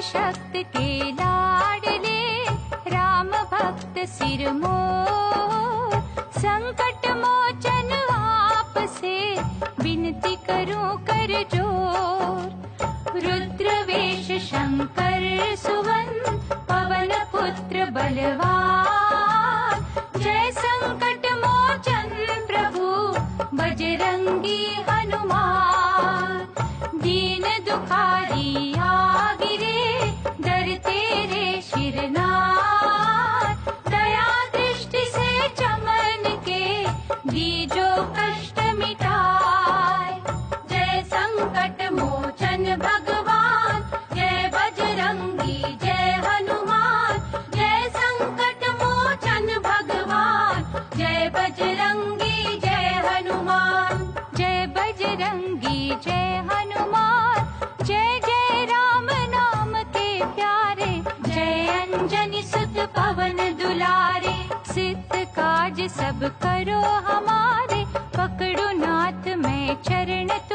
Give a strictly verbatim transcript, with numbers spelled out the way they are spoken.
शक्त के लाडले राम भक्त सिरमोर। संकट मोचन आप से विनती करूं कर जोर। रुद्र वेश शंकर सुवन पवन पुत्र बलवान। जय संकट मोचन प्रभु बजरंगी हनुमान। दीन दुखारी आगिरे डर तेरे शिरनार। दया दृष्टि से चमन के दीजो कष्ट मिटाए। जय संकट मोचन भगवान जय बजरंगी जय हनुमान। जय संकट मोचन भगवान जय बजरंगी जय हनुमान। जय बजरंगी जय हनुमान। जय जय राम नाम के प्यारे। जय अंजनी सुत पवन दुलारे। सिद्ध काज सब करो हमारे। पकड़ो नाथ मैं चरण